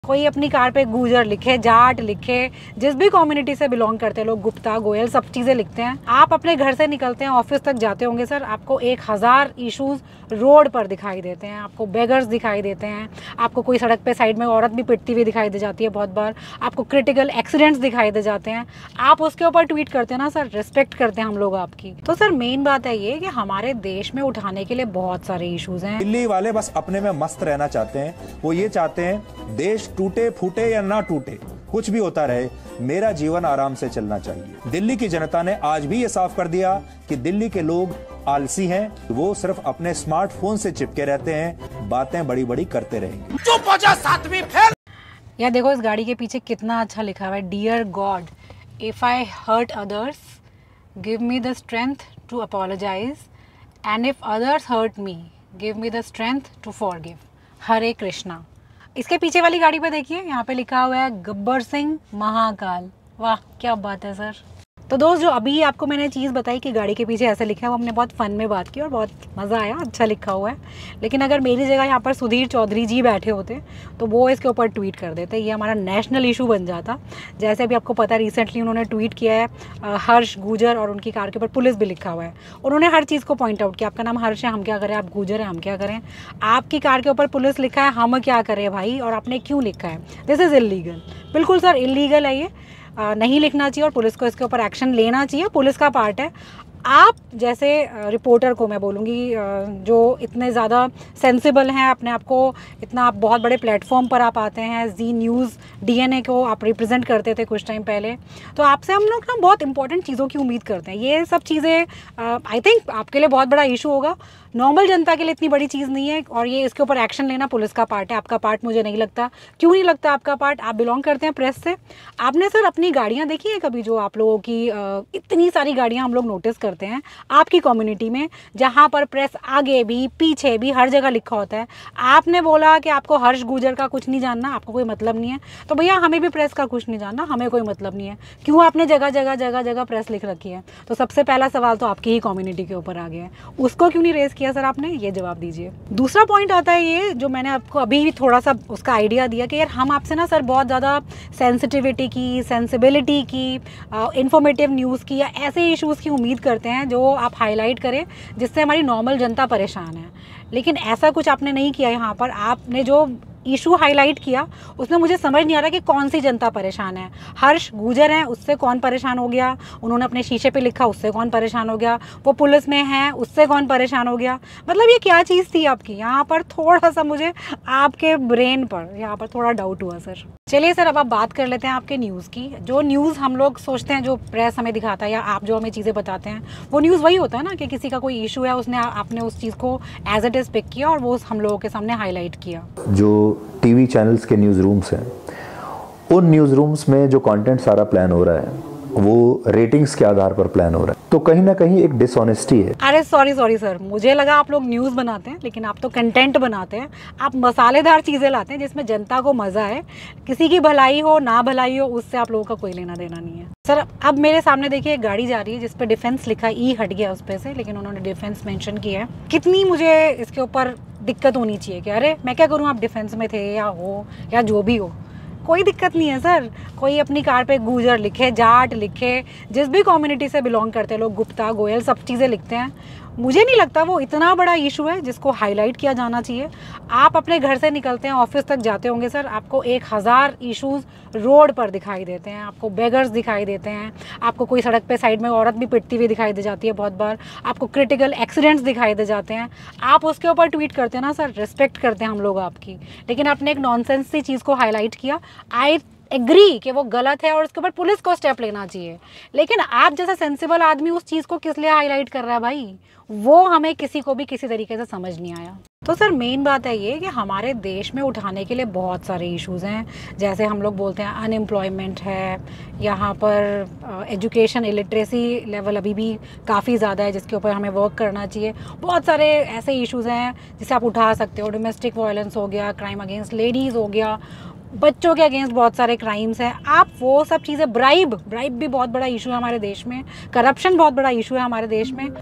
कोई अपनी कार पे गुजर लिखे, जाट लिखे, जिस भी कम्युनिटी से बिलोंग करते हैं लोग, गुप्ता, गोयल, सब चीज़ें लिखते हैं। आप अपने घर से निकलते हैं, ऑफिस तक जाते होंगे सर, आपको 1000 इश्यूज रोड पर दिखाई देते हैं। आपको बेगर्स दिखाई देते हैं, आपको कोई सड़क पे साइड में औरत भी पिटती हुई दिखाई दे जाती है बहुत बार, आपको क्रिटिकल एक्सीडेंट्स दिखाई दे जाते हैं। आप उसके ऊपर ट्वीट करते हैं ना सर, रिस्पेक्ट करते हैं हम लोग आपकी। तो सर मेन बात है ये कि हमारे देश में उठाने के लिए बहुत सारे इश्यूज हैं। दिल्ली वाले बस अपने में मस्त रहना चाहते हैं। वो ये चाहते हैं देश टूटे फूटे या ना टूटे, कुछ भी होता रहे, मेरा जीवन आराम से चलना चाहिए। दिल्ली की जनता ने आज भी ये साफ कर दिया कि दिल्ली के लोग आलसी हैं। वो सिर्फ अपने स्मार्टफोन से चिपके रहते हैं, बातें बड़ी बड़ी करते रहेंगे। चुप हो जा, सातवीं फेल। या देखो इस गाड़ी के पीछे कितना अच्छा लिखा हुआ है, dear God, if I hurt others give me the strength to apologise, and if others hurt me give me the strength to forgive. Hare Krishna. इसके पीछे वाली गाड़ी पे देखिए, यहाँ पे लिखा हुआ है गब्बर सिंह महाकाल। वाह क्या बात है सर। तो दोस्त, जो अभी आपको मैंने चीज़ बताई कि गाड़ी के पीछे ऐसा लिखा है, वो हमने बहुत फ़न में बात की और बहुत मज़ा आया, अच्छा लिखा हुआ है। लेकिन अगर मेरी जगह यहाँ पर सुधीर चौधरी जी बैठे होते तो वो इसके ऊपर ट्वीट कर देते, ये हमारा नेशनल इशू बन जाता। जैसे अभी आपको पता है रिसेंटली उन्होंने ट्वीट किया है हर्ष गुजर, और उनकी कार के ऊपर पुलिस भी लिखा हुआ है। उन्होंने हर चीज़ को पॉइंट आउट किया, आपका नाम हर्ष है, हम क्या करें, आप गुजर हैं, हम क्या करें, आपकी कार के ऊपर पुलिस लिखा है, हम क्या करें भाई, और आपने क्यों लिखा है, दिस इज़ इलीगल। बिल्कुल सर इलीगल है ये, नहीं लिखना चाहिए और पुलिस को इसके ऊपर एक्शन लेना चाहिए, पुलिस का पार्ट है। आप जैसे रिपोर्टर को मैं बोलूँगी जो इतने ज़्यादा सेंसिबल हैं, अपने आप को इतना, आप बहुत बड़े प्लेटफॉर्म पर आप आते हैं, जी न्यूज़ डीएनए को आप रिप्रेजेंट करते थे कुछ टाइम पहले, तो आपसे हम लोग ना बहुत इंपॉर्टेंट चीज़ों की उम्मीद करते हैं। ये सब चीज़ें आई थिंक आपके लिए बहुत बड़ा इशू होगा, नॉर्मल जनता के लिए इतनी बड़ी चीज़ नहीं है, और ये इसके ऊपर एक्शन लेना पुलिस का पार्ट है, आपका पार्ट मुझे नहीं लगता। क्यों नहीं लगता आपका पार्ट? आप बिलोंग करते हैं प्रेस से। आपने सर अपनी गाड़ियाँ देखी हैं कभी, जो आप लोगों की इतनी सारी गाड़ियाँ हम लोग नोटिस करते हैं आपकी कम्युनिटी में, जहाँ पर प्रेस आगे भी पीछे भी हर जगह लिखा होता है। आपने बोला कि आपको हर्ष गुजर का कुछ नहीं जानना, आपको कोई मतलब नहीं है, तो भैया हमें भी प्रेस का कुछ नहीं जानना, हमें कोई मतलब नहीं है। क्यों आपने जगह जगह जगह जगह प्रेस लिख रखी है? तो सबसे पहला सवाल तो आपकी ही कम्युनिटी के ऊपर आ गया है, उसको क्यों नहीं रेस किया सर आपने, ये जवाब दीजिए। दूसरा पॉइंट आता है ये, जो मैंने आपको अभी भी थोड़ा सा उसका आइडिया दिया कि यार हम आपसे ना सर बहुत ज़्यादा सेंसिटिविटी की, सेंसिबिलिटी की, इंफॉर्मेटिव न्यूज़ की, या ऐसे इश्यूज़ की उम्मीद करते हैं जो आप हाईलाइट करें जिससे हमारी नॉर्मल जनता परेशान है। लेकिन ऐसा कुछ आपने नहीं किया। यहाँ पर आपने जो इशू हाईलाइट किया उसमें मुझे समझ नहीं आ रहा कि कौन सी जनता परेशान है। हर्ष गुजर हैं, उससे कौन परेशान हो गया? उन्होंने अपने शीशे पे लिखा, उससे कौन परेशान हो गया? वो पुलिस में हैं, उससे कौन परेशान हो गया? मतलब ये क्या चीज़ थी आपकी? यहाँ पर थोड़ा सा मुझे आपके ब्रेन पर यहाँ पर थोड़ा डाउट हुआ सर। चलिए सर, अब आप बात कर लेते हैं आपके न्यूज़ की। जो न्यूज़ हम लोग सोचते हैं, जो प्रेस हमें दिखाता है या आप जो हमें चीज़ें बताते हैं, वो न्यूज़ वही होता है ना कि किसी का कोई इशू है, उसने आपने उस चीज़ को एज इट इज़ पिक किया और वो हम लोगों के सामने हाईलाइट किया। जो टीवी चैनल्स के न्यूज़ रूम्स हैं, उन न्यूज़ रूम्स में जो कंटेंट सारा प्लान हो रहा है वो रेटिंग्स के आधार पर प्लान हो रहा है, तो कहीं ना कहीं एक डिसऑनेस्टी है। अरे सॉरी सर, मुझे लगा आप लोग न्यूज़ बनाते हैं, लेकिन आप तो कंटेंट बनाते हैं। आप मसालेदार चीज़ें लाते हैं जिसमें जनता को मज़ा है, किसी की भलाई हो ना भलाई हो उससे आप लोगों का कोई लेना देना नहीं है। सर अब मेरे सामने देखिए एक गाड़ी जा रही है जिस पे डिफेंस लिखा, ई हट गया उस पे से, लेकिन उन्होंने डिफेंस मेंशन किया है। कितनी मुझे इसके ऊपर दिक्कत होनी चाहिए कि अरे मैं क्या करूँ, आप डिफेंस में थे या हो या जो भी हो, कोई दिक्कत नहीं है सर। कोई अपनी कार पे गुजर लिखे, जाट लिखे, जिस भी कम्युनिटी से बिलोंग करते हैं लोग, गुप्ता, गोयल, सब चीज़ें लिखते हैं। मुझे नहीं लगता वो इतना बड़ा इशू है जिसको हाईलाइट किया जाना चाहिए। आप अपने घर से निकलते हैं, ऑफिस तक जाते होंगे सर, आपको 1000 इश्यूज रोड पर दिखाई देते हैं, आपको बेगर्स दिखाई देते हैं, आपको कोई सड़क पे साइड में औरत भी पिटती हुई दिखाई दे जाती है बहुत बार, आपको क्रिटिकल एक्सीडेंट्स दिखाई दे जाते हैं। आप उसके ऊपर ट्वीट करते हैं ना सर, रिस्पेक्ट करते हैं हम लोग आपकी, लेकिन आपने एक नॉनसेंस सी चीज़ को हाईलाइट किया। आई एग्री कि वो गलत है और उसके ऊपर पुलिस को स्टेप लेना चाहिए, लेकिन आप जैसा सेंसिबल आदमी उस चीज़ को किस लिए हाईलाइट कर रहा है भाई, वो हमें किसी को भी किसी तरीके से समझ नहीं आया। तो सर मेन बात है ये कि हमारे देश में उठाने के लिए बहुत सारे इश्यूज़ हैं। जैसे हम लोग बोलते हैं अनएम्प्लॉयमेंट है, यहाँ पर एजुकेशन इलिटरेसी लेवल अभी भी काफ़ी ज़्यादा है जिसके ऊपर हमें वर्क करना चाहिए। बहुत सारे ऐसे इश्यूज़ हैं जिसे आप उठा सकते हो, डोमेस्टिक वायलेंस हो गया, क्राइम अगेंस्ट लेडीज़ हो गया, बच्चों के अगेंस्ट बहुत सारे क्राइम्स हैं, आप वो सब चीज़ें, ब्राइब भी बहुत बड़ा इशू है हमारे देश में, करप्शन बहुत बड़ा इशू है हमारे देश में।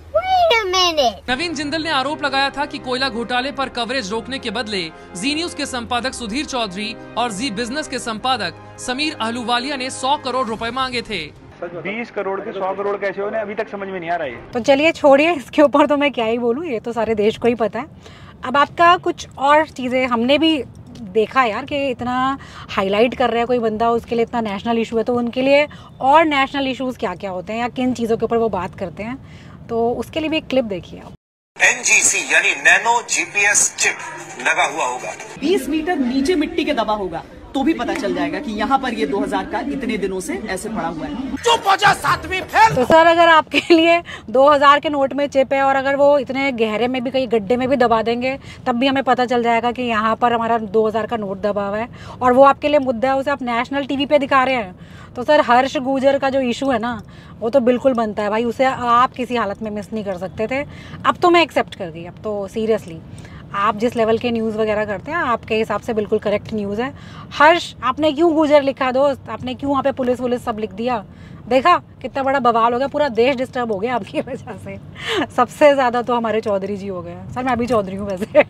नवीन जिंदल ने आरोप लगाया था कि कोयला घोटाले पर कवरेज रोकने के बदले जी न्यूज के संपादक सुधीर चौधरी और जी बिजनेस के संपादक समीर अहलूवालिया ने 100 करोड़ रुपए मांगे थे। 20 करोड़ के 100 करोड़ कैसे होने, अभी तक समझ में नहीं आ रहा है। तो चलिए छोड़िए, इसके ऊपर तो मैं क्या ही बोलूँ, ये तो सारे देश को ही पता है। अब आपका कुछ और चीज़ें हमने भी देखा यार कि इतना हाईलाइट कर रहा है कोई बंदा, उसके लिए इतना नेशनल इशू है, तो उनके लिए और नेशनल इश्यूज क्या क्या होते हैं या किन चीज़ों के ऊपर वो बात करते हैं, तो उसके लिए भी एक क्लिप देखिए आप। NGC यानी नैनो GPS चिप लगा हुआ होगा, 20 मीटर नीचे मिट्टी के दबा होगा तो भी पता चल जाएगा कि यहाँ पर ये 2000 का इतने दिनों से ऐसे पड़ा हुआ है। चुप हो जा, 7वीं फेल। तो सर अगर आपके लिए 2000 के नोट में चिप है और अगर वो इतने गहरे में भी, कहीं गड्ढे में भी दबा देंगे, तब भी हमें पता चल जाएगा कि यहाँ पर हमारा 2000 का नोट दबा हुआ है, और वो आपके लिए मुद्दा है, उसे आप नेशनल टीवी पे दिखा रहे हैं। तो सर हर्ष गुर्जर का जो इशू है ना, वो तो बिल्कुल बनता है भाई, उसे आप किसी हालत में मिस नहीं कर सकते थे। अब तो मैं एक्सेप्ट कर गई, अब तो सीरियसली आप जिस लेवल के न्यूज़ वगैरह करते हैं, आपके हिसाब से बिल्कुल करेक्ट न्यूज़ है। हर्ष, आपने क्यों गुर्जर लिखा दोस्त, आपने क्यों वहाँ पे पुलिस वुलिस सब लिख दिया? देखा कितना बड़ा बवाल हो गया, पूरा देश डिस्टर्ब हो गया आपकी वजह से। सबसे ज़्यादा तो हमारे चौधरी जी हो गए। सर मैं भी चौधरी हूँ वैसे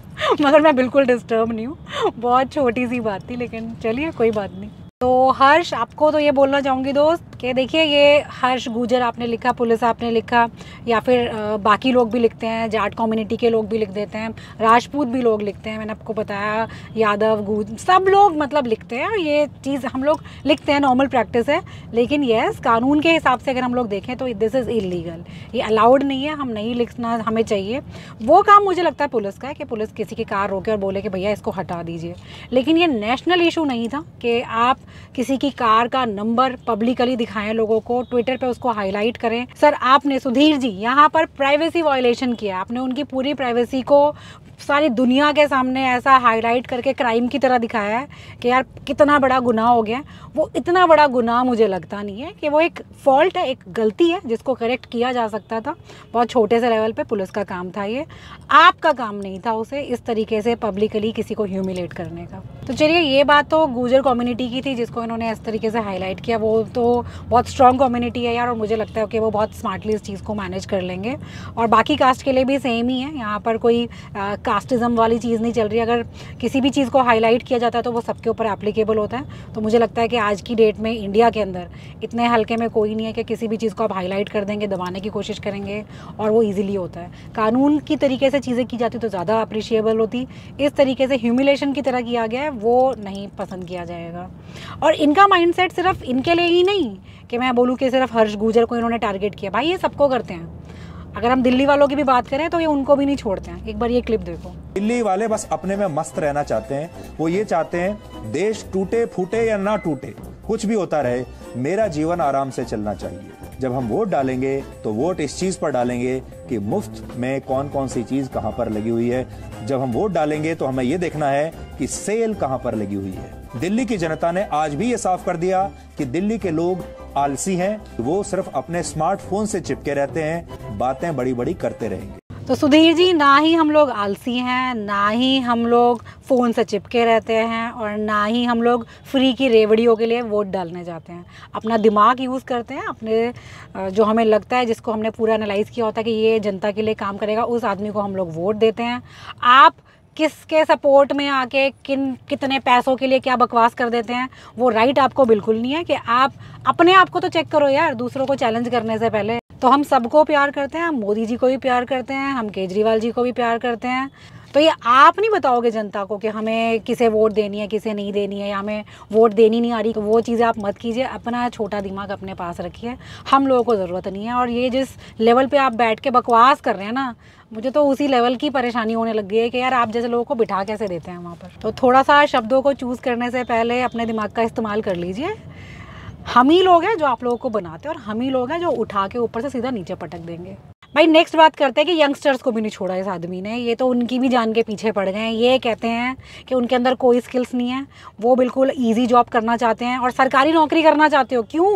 मगर मैं बिल्कुल डिस्टर्ब नहीं हूँ, बहुत छोटी सी बात थी, लेकिन चलिए कोई बात नहीं। तो हर्ष, आपको तो ये बोलना चाहूँगी दोस्त कि देखिए, ये हर्ष गुर्जर आपने लिखा, पुलिस आपने लिखा, या फिर बाकी लोग भी लिखते हैं, जाट कम्युनिटी के लोग भी लिख देते हैं, राजपूत भी लोग लिखते हैं, मैंने आपको बताया, यादव, गुज, सब लोग मतलब लिखते हैं, ये चीज़ हम लोग लिखते हैं, नॉर्मल प्रैक्टिस है। लेकिन यस, कानून के हिसाब से अगर हम लोग देखें तो दिस इज़ इलीगल, ये अलाउड नहीं है, हम नहीं लिखना हमें चाहिए। वो काम मुझे लगता है पुलिस का है कि पुलिस किसी की कार रोके और बोले कि भैया इसको हटा दीजिए, लेकिन ये नेशनल इशू नहीं था कि आप किसी की कार का नंबर पब्लिकली दिखाएं लोगों को, ट्विटर पे उसको हाईलाइट करें। सर आपने, सुधीर जी, यहाँ पर प्राइवेसी वायलेशन किया, आपने उनकी पूरी प्राइवेसी को सारी दुनिया के सामने ऐसा हाईलाइट करके क्राइम की तरह दिखाया है कि यार कितना बड़ा गुनाह हो गया। वो इतना बड़ा गुनाह मुझे लगता नहीं है, कि वो एक फॉल्ट है, एक गलती है जिसको करेक्ट किया जा सकता था, बहुत छोटे से लेवल पे पुलिस का काम था, ये आपका काम नहीं था उसे इस तरीके से पब्लिकली किसी को ह्यूमिलेट करने का। तो चलिए, ये बात तो गुर्जर कम्युनिटी की थी जिसको इन्होंने इस तरीके से हाईलाइट किया, वो तो बहुत स्ट्रॉन्ग कम्युनिटी है यार, और मुझे लगता है कि वो बहुत स्मार्टली इस चीज़ को मैनेज कर लेंगे। और बाकी कास्ट के लिए भी सेम ही है, यहाँ पर कोई कास्टिज़म वाली चीज़ नहीं चल रही। अगर किसी भी चीज़ को हाईलाइट किया जाता है तो वो सबके ऊपर एप्लीकेबल होता है। तो मुझे लगता है कि आज की डेट में इंडिया के अंदर इतने हल्के में कोई नहीं है कि किसी भी चीज़ को आप हाईलाइट कर देंगे, दबाने की कोशिश करेंगे और वो ईजिली होता है। कानून की तरीके से चीज़ें की जाती तो ज़्यादा अप्रिशिएबल होती, इस तरीके से ह्यूमिलेशन की तरह किया गया है, वो नहीं पसंद किया जाएगा। और इनका माइंडसेट सिर्फ इनके लिए ही नहीं कि मैं बोलूँ कि सिर्फ हर्ष गुर्जर को इन्होंने टारगेट किया, भाई ये सबको करते हैं। अगर हम दिल्ली वालों की भी बात करें तो ये उनको भी नहीं छोड़ते हैं। एक बार ये क्लिप देखो। दिल्ली वाले बस अपने में मस्त रहना चाहते हैं, वो ये चाहते हैं देश टूटे फूटे या ना टूटे, कुछ भी होता रहे, मेरा जीवन आराम से चलना चाहिए। जब हम वोट डालेंगे तो वोट इस चीज पर डालेंगे कि मुफ्त में कौन कौन सी चीज कहां पर लगी हुई है। जब हम वोट डालेंगे तो हमें यह देखना है कि सेल कहां पर लगी हुई है। दिल्ली की जनता ने आज भी ये साफ कर दिया कि दिल्ली के लोग आलसी हैं, वो सिर्फ अपने स्मार्टफोन से चिपके रहते हैं, बातें बड़ी बड़ी करते रहेंगे। तो सुधीर जी, ना ही हम लोग आलसी हैं, ना ही हम लोग फ़ोन से चिपके रहते हैं, और ना ही हम लोग फ्री की रेवड़ियों के लिए वोट डालने जाते हैं। अपना दिमाग यूज़ करते हैं, अपने जो हमें लगता है, जिसको हमने पूरा एनालाइज़ किया होता है कि ये जनता के लिए काम करेगा, उस आदमी को हम लोग वोट देते हैं। आप किसके सपोर्ट में आके कितने पैसों के लिए क्या बकवास कर देते हैं, वो राइट आपको बिल्कुल नहीं है कि आप अपने आप को तो चेक करो यार, दूसरों को चैलेंज करने से पहले। तो हम सबको प्यार करते हैं, हम मोदी जी को भी प्यार करते हैं, हम केजरीवाल जी को भी प्यार करते हैं। तो ये आप नहीं बताओगे जनता को कि हमें किसे वोट देनी है, किसे नहीं देनी है, या हमें वोट देनी नहीं आ रही, तो वो चीज़ें आप मत कीजिए। अपना छोटा दिमाग अपने पास रखिए, हम लोगों को ज़रूरत नहीं है। और ये जिस लेवल पे आप बैठ के बकवास कर रहे हैं ना, मुझे तो उसी लेवल की परेशानी होने लग गई है कि यार आप जैसे लोगों को बिठा कैसे देते हैं वहाँ पर। तो थोड़ा सा शब्दों को चूज़ करने से पहले अपने दिमाग का इस्तेमाल कर लीजिए। हम ही लोग हैं जो आप लोगों को बनाते हैं, और हम ही लोग हैं जो उठा के ऊपर से सीधा नीचे पटक देंगे। भाई नेक्स्ट बात करते हैं कि यंगस्टर्स को भी नहीं छोड़ा इस आदमी ने, ये तो उनकी भी जान के पीछे पड़ गए हैं। ये कहते हैं कि उनके अंदर कोई स्किल्स नहीं है, वो बिल्कुल ईजी जॉब करना चाहते हैं और सरकारी नौकरी करना चाहते हो। क्यों?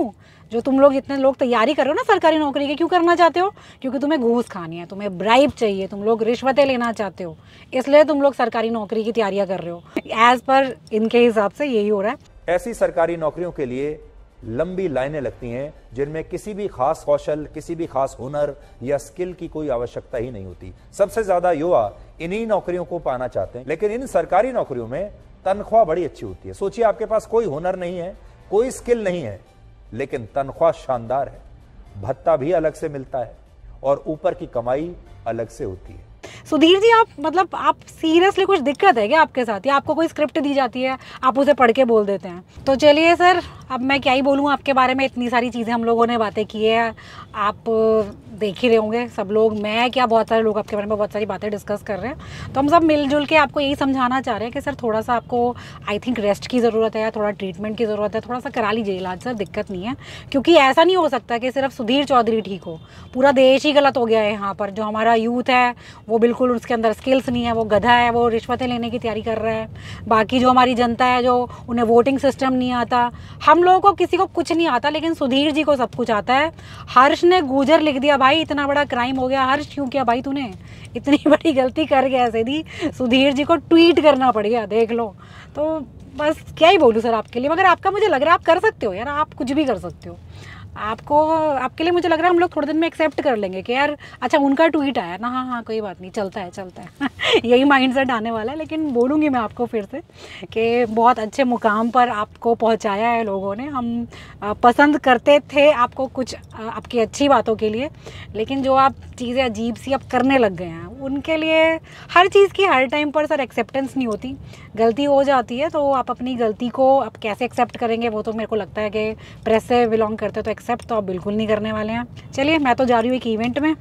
जो तुम लोग इतने लोग तैयारी कर रहे हो ना सरकारी नौकरी की, क्यों करना चाहते हो? क्योंकि तुम्हें घूस खानी है, तुम्हें ब्राइब चाहिए, तुम लोग रिश्वतें लेना चाहते हो, इसलिए तुम लोग सरकारी नौकरी की तैयारियां कर रहे हो। एज पर इनके हिसाब से यही हो रहा है। ऐसी सरकारी नौकरियों के लिए लंबी लाइनें लगती हैं जिनमें किसी भी खास कौशल, किसी भी खास हुनर या स्किल की कोई आवश्यकता ही नहीं होती। सबसे ज्यादा युवा इन्हीं नौकरियों को पाना चाहते हैं, लेकिन इन सरकारी नौकरियों में तनख्वाह बड़ी अच्छी होती है। सोचिए, आपके पास कोई हुनर नहीं है, कोई स्किल नहीं है, लेकिन तनख्वाह शानदार है, भत्ता भी अलग से मिलता है और ऊपर की कमाई अलग से होती है। सुधीर जी, आप सीरियसली कुछ दिक्कत है क्या आपके साथ, या आपको कोई स्क्रिप्ट दी जाती है आप उसे पढ़ के बोल देते हैं? तो चलिए सर, अब मैं क्या ही बोलूँ आपके बारे में, इतनी सारी चीज़ें हम लोगों ने बातें की है, आप देख ही रहे होंगे सब लोग, मैं क्या बहुत सारे लोग आपके बारे में बहुत सारी बातें डिस्कस कर रहे हैं। तो हम सब मिलजुल के आपको यही समझाना चाह रहे हैं कि सर थोड़ा सा आपको आई थिंक रेस्ट की ज़रूरत है, या थोड़ा ट्रीटमेंट की ज़रूरत है, थोड़ा सा करा लीजिए इलाज सर, दिक्कत नहीं है। क्योंकि ऐसा नहीं हो सकता कि सिर्फ सुधीर चौधरी ठीक हो, पूरा देश ही गलत हो गया है यहाँ पर। जो हमारा यूथ है वो बिल्कुल, उसके अंदर स्किल्स नहीं है, वो गधा है, वो रिश्वतें लेने की तैयारी कर रहा है। बाकी जो हमारी जनता है, जो उन्हें वोटिंग सिस्टम नहीं आता, हम लोगों को किसी को कुछ नहीं आता, लेकिन सुधीर जी को सब कुछ आता है। हर्ष ने गुजर लिख दिया भाई, इतना बड़ा क्राइम हो गया। हर्ष क्यों किया भाई तूने, इतनी बड़ी गलती कर गया ऐसे दी, सुधीर जी को ट्वीट करना पड़ गया, देख लो। तो बस क्या ही बोलूँ सर आपके लिए, मगर आपका मुझे लग रहा है आप कर सकते हो यार, आप कुछ भी कर सकते हो। आपके लिए मुझे लग रहा है हम लोग थोड़े दिन में एक्सेप्ट कर लेंगे कि यार अच्छा उनका ट्वीट आया ना, हाँ कोई बात नहीं, चलता है यही माइंडसेट आने वाला है। लेकिन बोलूँगी मैं आपको फिर से कि बहुत अच्छे मुकाम पर आपको पहुंचाया है लोगों ने। हम पसंद करते थे आपको कुछ आपकी अच्छी बातों के लिए, लेकिन जो आप चीज़ें अजीब सी अब करने लग गए हैं, उनके लिए हर चीज़ की हर टाइम पर सर एक्सेप्टेंस नहीं होती। गलती हो जाती है तो आप अपनी गलती को आप कैसे एक्सेप्ट करेंगे, वो तो मेरे को लगता है कि प्रेस से बिलोंग करते तो एक्सेप्ट तो आप बिल्कुल नहीं करने वाले हैं। चलिए, मैं तो जा रही हूँ एक इवेंट में,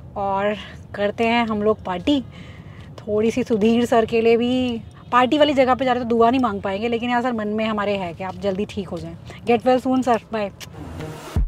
और करते हैं हम लोग पार्टी। थोड़ी सी सुधीर सर के लिए भी पार्टी वाली जगह पे जा रहे तो दुआ नहीं मांग पाएंगे, लेकिन यार सर मन में हमारे है कि आप जल्दी ठीक हो जाएं। Get well soon sir, bye.